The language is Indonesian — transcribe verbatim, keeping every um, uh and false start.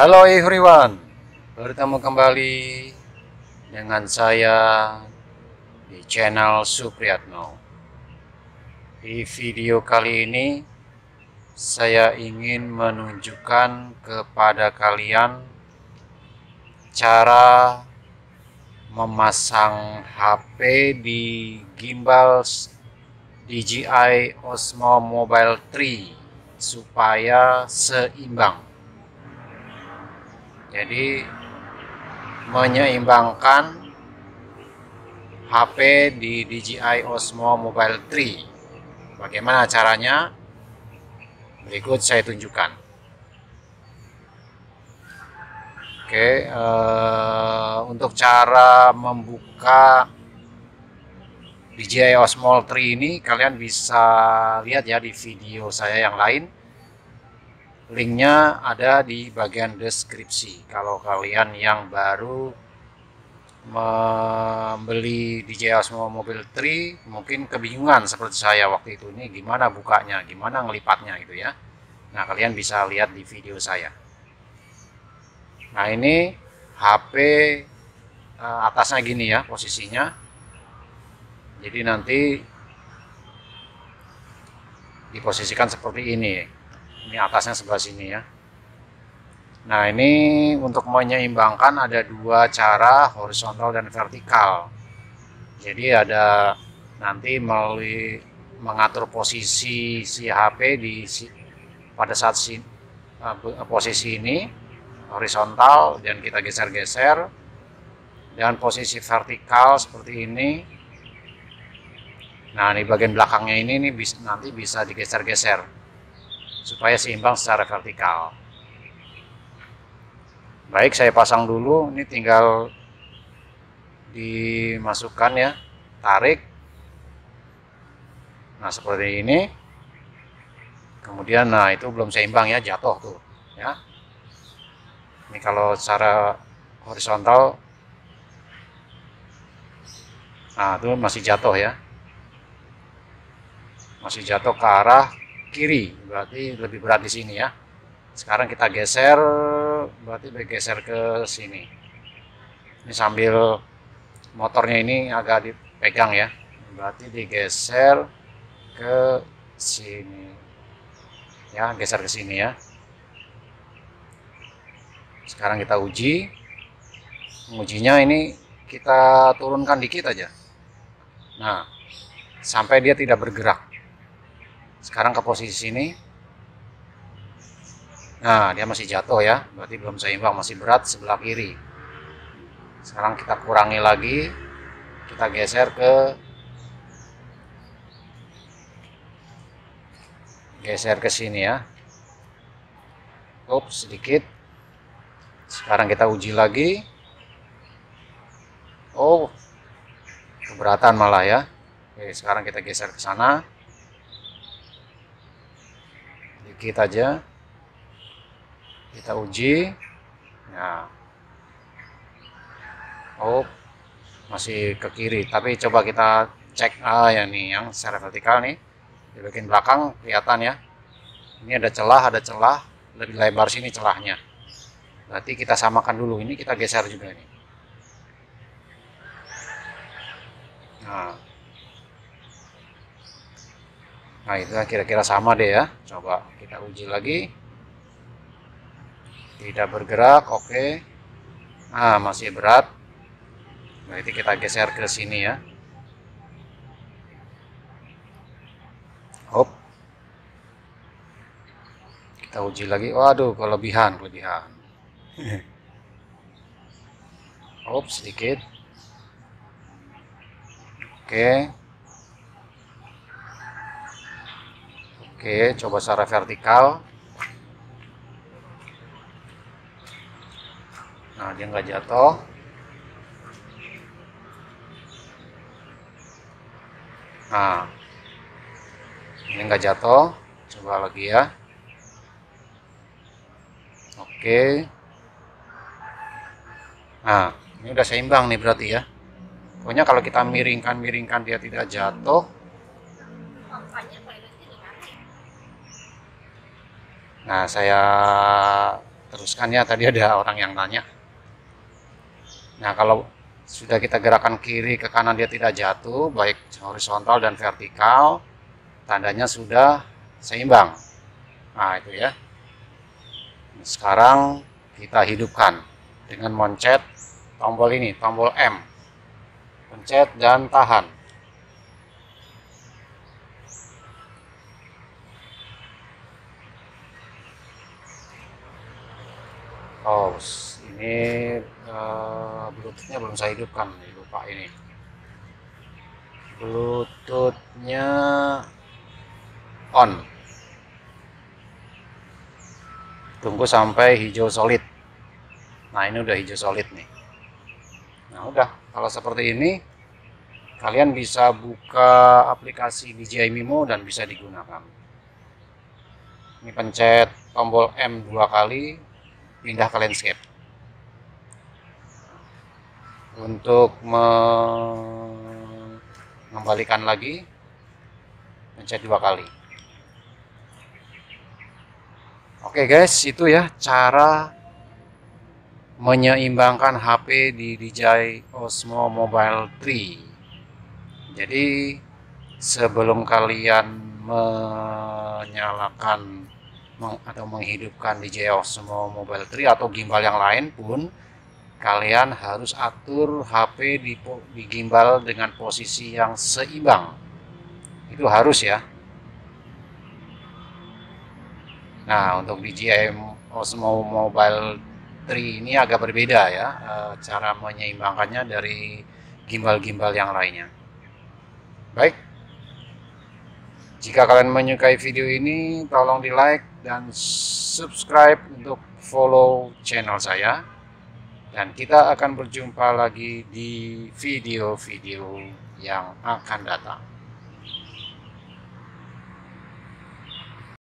Halo everyone, bertemu kembali dengan saya di channel Supriyatno. Di video kali ini saya ingin menunjukkan kepada kalian cara memasang H P di gimbal D J I Osmo Mobile tiga supaya seimbang. Jadi menyeimbangkan H P di D J I Osmo Mobile tiga. Bagaimana caranya? Berikut saya tunjukkan. Oke, eh, untuk cara membuka D J I Osmo tiga ini kalian bisa lihat ya di video saya yang lain. Linknya ada di bagian deskripsi. Kalau kalian yang baru membeli D J I Osmo Mobile tiga mungkin kebingungan seperti saya waktu itu, ini gimana bukanya, gimana ngelipatnya gitu ya. Nah, kalian bisa lihat di video saya. Nah, ini H P atasnya gini ya posisinya. Jadi nanti diposisikan seperti ini. Ini atasnya sebelah sini ya. Nah, ini untuk menyeimbangkan ada dua cara, horizontal dan vertikal. Jadi ada nanti melalui mengatur posisi si H P di pada saat si, uh, posisi ini horizontal dan kita geser-geser, dan posisi vertikal seperti ini. Nah, di bagian belakangnya ini nih bisa, nanti bisa digeser-geser supaya seimbang secara vertikal. Baik, saya pasang dulu. Ini tinggal dimasukkan ya, tarik. Nah, seperti ini. Kemudian, nah itu belum seimbang ya, jatuh tuh ya. Ini kalau secara horizontal, nah itu masih jatuh ya, masih jatuh ke arah kiri, berarti lebih berat di sini ya. Sekarang kita geser, berarti bergeser ke sini. Ini sambil motornya ini agak dipegang ya, berarti digeser ke sini ya, geser ke sini ya. Sekarang kita uji. Mengujinya ini kita turunkan dikit aja. Nah, sampai dia tidak bergerak. Sekarang ke posisi sini. Nah, dia masih jatuh ya, berarti belum seimbang, masih berat sebelah kiri. Sekarang kita kurangi lagi, kita geser ke geser ke sini ya. Up sedikit. Sekarang kita uji lagi. Oh, keberatan malah ya. Oke, sekarang kita geser ke sana. Dikit aja. Kita uji. Nah. Oh, masih ke kiri. Tapi coba kita cek, ah ya nih yang secara vertikal nih. Di bagian belakang kelihatan ya. Ini ada celah, ada celah. Lebih lebar sini celahnya. Berarti kita samakan dulu. Ini kita geser juga nih. Nah. Nah, itu kira-kira sama deh ya. Coba kita uji lagi. Tidak bergerak, oke. Nah, masih berat. Berarti kita geser ke sini ya. Hop. Kita uji lagi. Waduh, kelebihan, kelebihan. Hop, sedikit. Oke. Oke, coba secara vertikal. Nah, dia nggak jatuh. Nah, ini nggak jatuh. Coba lagi ya. Oke. Nah, ini udah seimbang nih berarti ya. Pokoknya kalau kita miringkan-miringkan dia tidak jatuh. Nah, saya teruskan ya, tadi ada orang yang nanya. Nah, kalau sudah kita gerakan kiri ke kanan dia tidak jatuh, baik horizontal dan vertikal, tandanya sudah seimbang. Nah, itu ya. Sekarang kita hidupkan dengan mencet tombol ini, tombol M. Pencet dan tahan. Oh, ini uh, Bluetoothnya belum saya hidupkan, lupa ini. Bluetoothnya on. Tunggu sampai hijau solid. Nah, ini udah hijau solid nih. Nah, udah. Kalau seperti ini, kalian bisa buka aplikasi D J I Mimo dan bisa digunakan. Ini pencet tombol M dua kali, pindah ke landscape. Untuk mengembalikan lagi, pencet dua kali. Oke guys, itu ya cara menyeimbangkan H P di D J I Osmo Mobile tiga. Jadi sebelum kalian menyalakan atau menghidupkan D J I Osmo Mobile tiga atau gimbal yang lain pun, kalian harus atur H P di, di gimbal dengan posisi yang seimbang. Itu harus ya. Nah, untuk D J I Osmo Mobile tiga ini agak berbeda ya, cara menyeimbangkannya dari gimbal-gimbal yang lainnya. Baik, jika kalian menyukai video ini, tolong di like dan subscribe untuk follow channel saya. Dan kita akan berjumpa lagi di video-video yang akan datang.